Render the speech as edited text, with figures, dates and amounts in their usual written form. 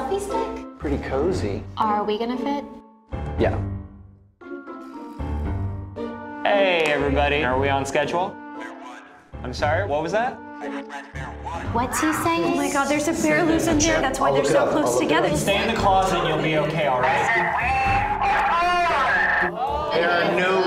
selfie stick? Pretty cozy. Are we gonna fit? Yeah. Hey, everybody. Are we on schedule? I'm sorry, what was that? What's he saying? Oh my God, there's a bear loose in there. That's why they're so close together. Stay in the closet and you'll be okay, all right? There are no